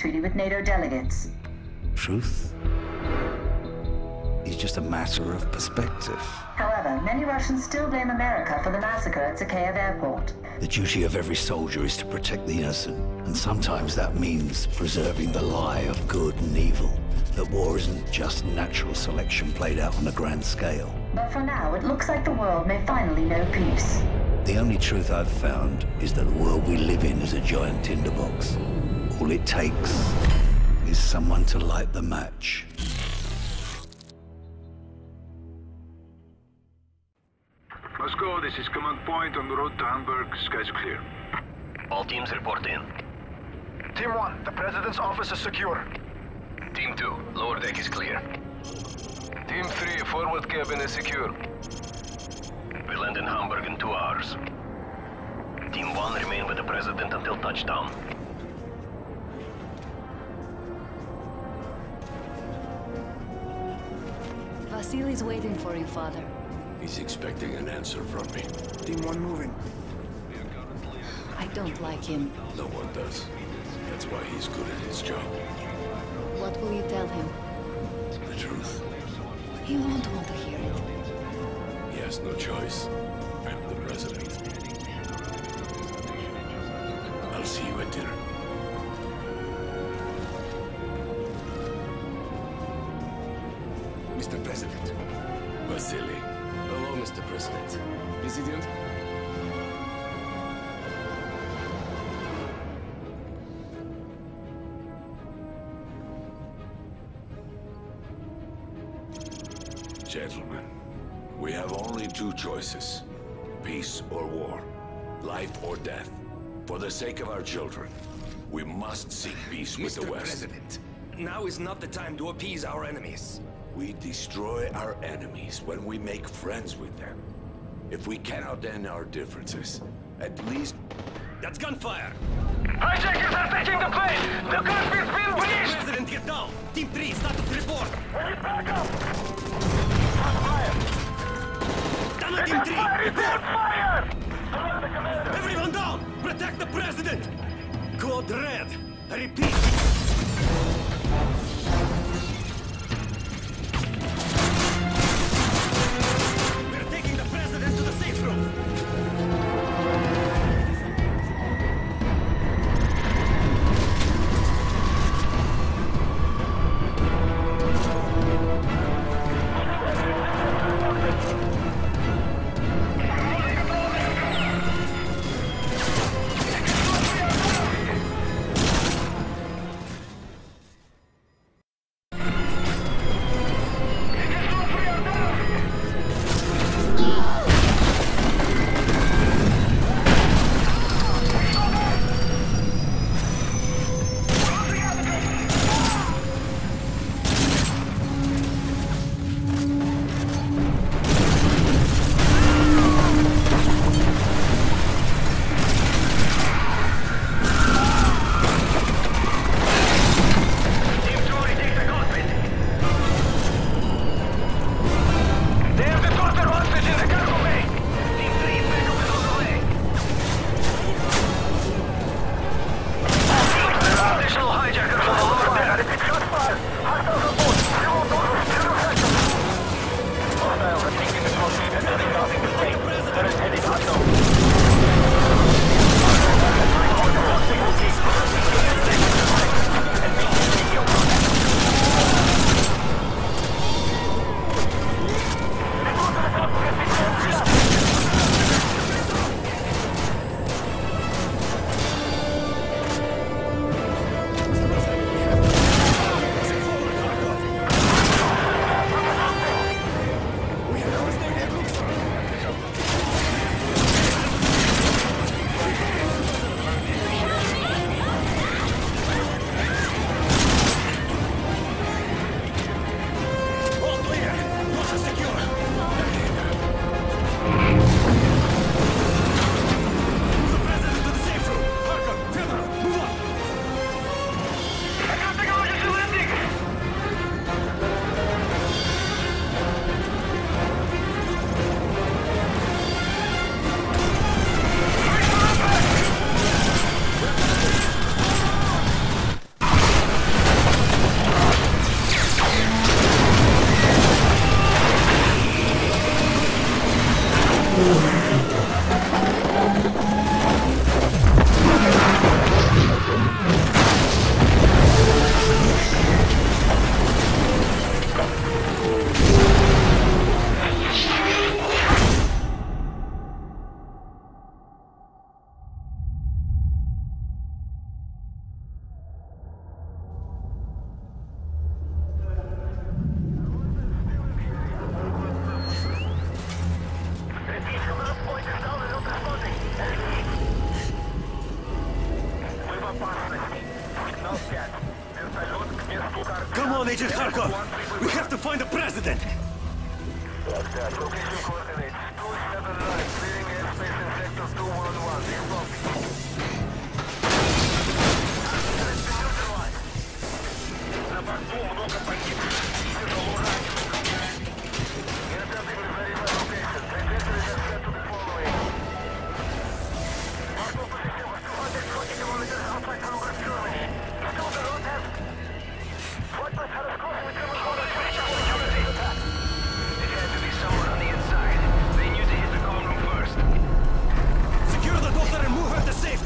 treaty with NATO delegates. Truth is just a matter of perspective. However, many Russians still blame America for the massacre at Zakhaev Airport. The duty of every soldier is to protect the innocent, and sometimes that means preserving the lie of good and evil. That war isn't just natural selection played out on a grand scale. But for now, it looks like the world may finally know peace. The only truth I've found is that the world we live in is a giant tinderbox. All it takes is someone to light the match. Moscow, this is command point on the road to Hamburg. Skies are clear. All teams report in. Team 1, the President's office is secure. Team 2, lower deck is clear. Team 3, forward cabin is secure. We land in Hamburg in 2 hours. Team 1 remain with the President until touchdown. Vasily's waiting for you, Father. He's expecting an answer from me. Team 1 moving. I don't like him. No one does. That's why he's good at his job. What will you tell him? The truth. He won't want to hear it. He has no choice. I'm the President. I'll see you at dinner. Mr. President. Vasily. Hello, Mr. President. President? Gentlemen, we have only 2 choices. Peace or war. Life or death. For the sake of our children, we must seek peace with the West. Mr. President, now is not the time to appease our enemies. We destroy our enemies when we make friends with them. If we cannot end our differences, at least... That's gunfire! Hijackers are taking the plane! The cockpit's been breached! President, get down! Team 3, status report! We need backup! Down on Team 3! Report! Fire! Alert the commander! Everyone down! Protect the President! Code Red! I repeat! We're taking the President to the safe room! Come on, Agent Kharkov! We have to find the president! Location coordinates 279, clearing airspace in sector 211. На борту много погибших. Intercepting the very low location. Trajectory has set to the following. Possible position was 240 kilometers outside Hamburg, Germany. Still the road has... Fortress had us crossing the German border to reach our security attack. It had to be somewhere on the inside. They knew to hit the common room first. Secure the doctor and move her to safety!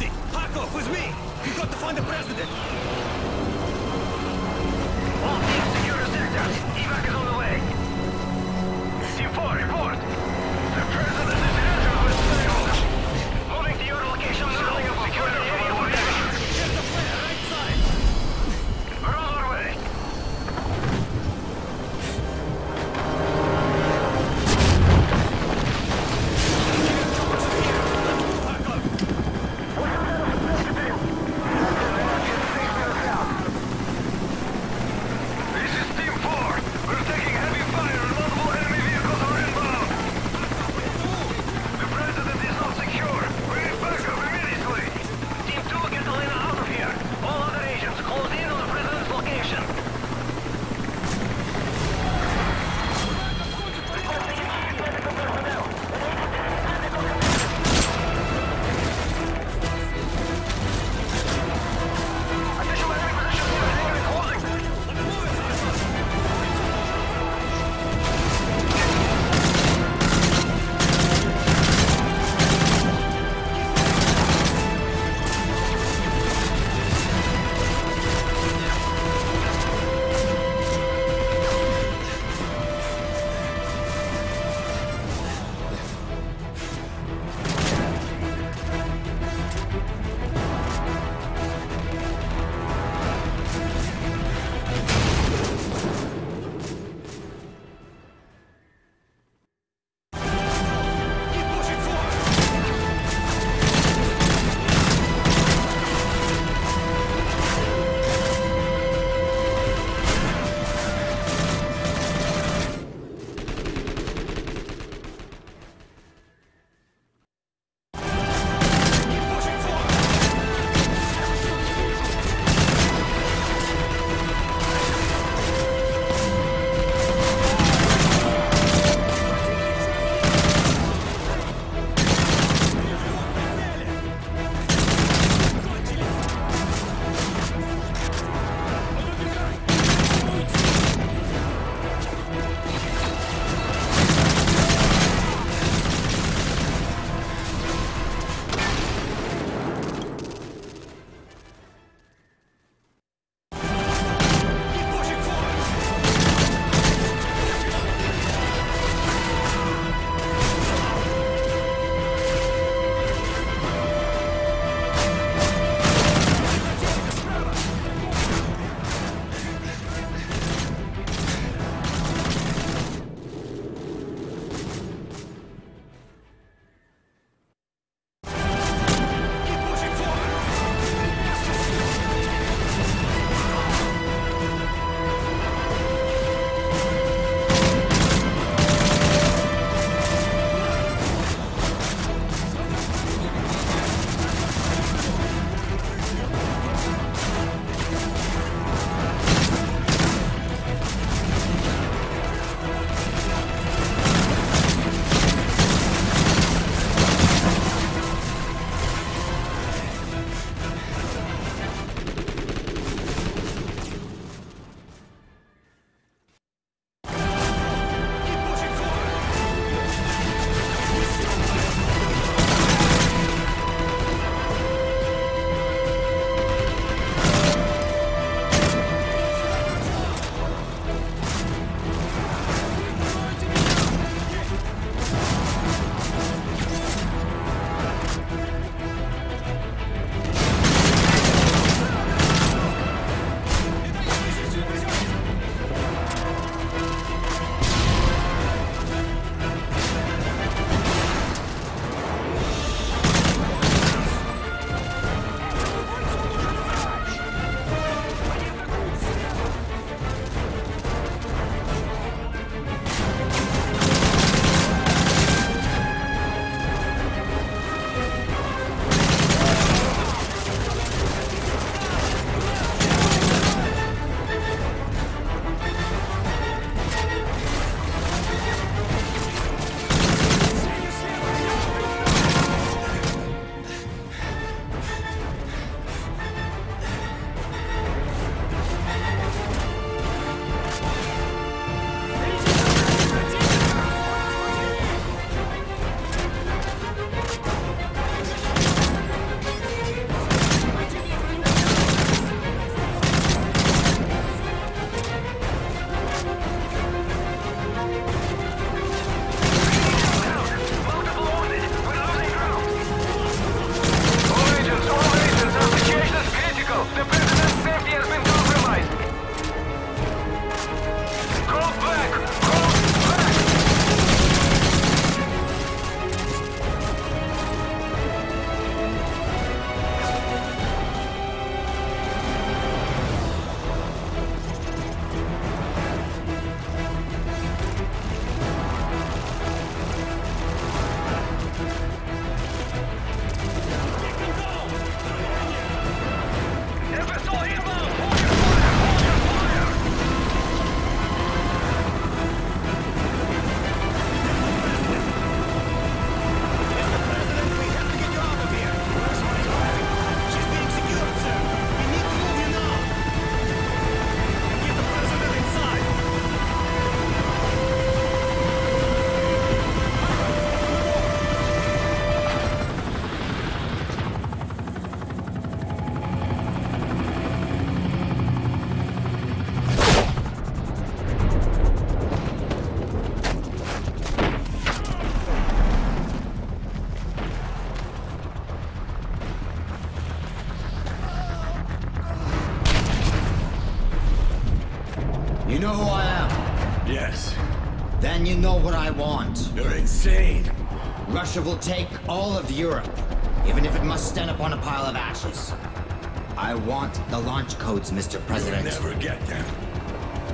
You know who I am? Yes. Then you know what I want. You're insane. Russia will take all of Europe, even if it must stand upon a pile of ashes. I want the launch codes, Mr. President. You'll never get them.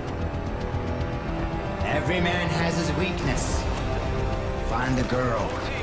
Every man has his weakness. Find the girl.